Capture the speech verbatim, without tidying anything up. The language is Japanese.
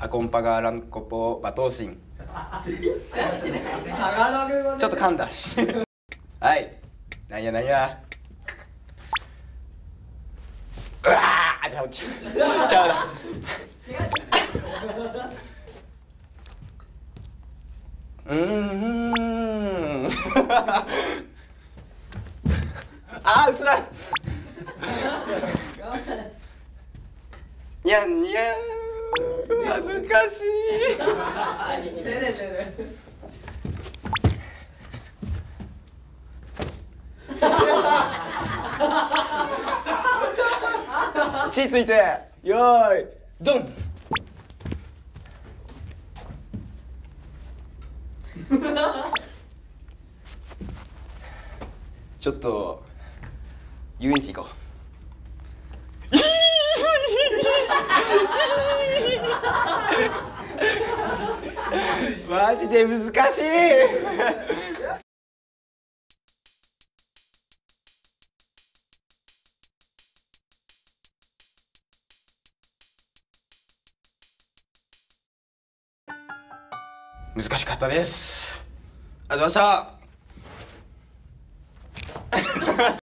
アコンパガーランコポバトーシン。ちょっと噛んだし。はい。なんやなんや。うわー、ちゃうちゃうちゃうだ。うーん。あー、うつらい。にゃんにゃん。恥ずかしい。照れてる。位置ついて、よーい、ドン。ちょっと遊園地行こう。マジで難しい。難しかったです。ありがとうございました。